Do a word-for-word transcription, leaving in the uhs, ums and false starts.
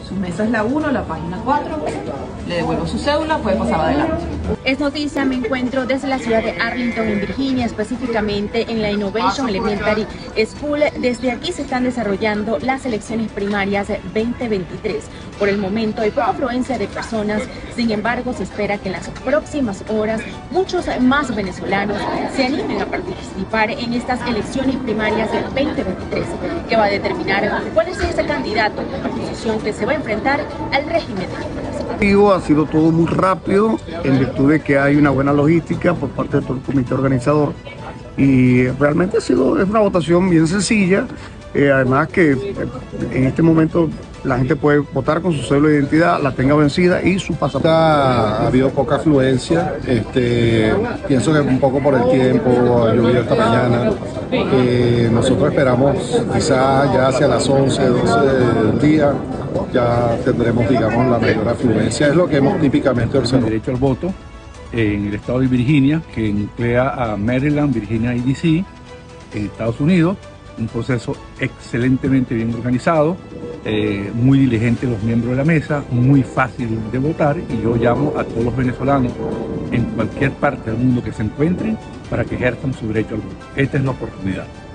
Su mesa es la uno, la página cuatro. Le devuelvo su cédula, puede pasar adelante. Es noticia, me encuentro desde la ciudad de Arlington, en Virginia, específicamente en la Innovation Elementary School. Desde aquí se están desarrollando las elecciones primarias veinte veintitrés. Por el momento hay poca afluencia de personas, sin embargo se espera que en las próximas horas muchos más venezolanos se animen a participar en estas elecciones primarias veinte veintitrés, que va a determinar cuál es ese candidato de la oposición que se va a enfrentar al régimen de Nicolás. Ha sido todo muy rápido en virtud de que hay una buena logística por parte de todo el comité organizador y realmente ha sido es una votación bien sencilla, eh, además que eh, en este momento la gente puede votar con su cédula de identidad, la tenga vencida y su pasaporte. Ha habido poca afluencia, este, pienso que un poco por el tiempo, ha llovido esta mañana. Eh, nosotros esperamos quizás ya hacia las once, doce del día, ya tendremos, digamos, la mayor afluencia. Es lo que hemos típicamente observado. El derecho al voto en el estado de Virginia, que nuclea a Maryland, Virginia y D C en Estados Unidos. Un proceso excelentemente bien organizado, eh, muy diligente los miembros de la mesa, muy fácil de votar, y yo llamo a todos los venezolanos en cualquier parte del mundo que se encuentren para que ejerzan su derecho al voto. Esta es la oportunidad.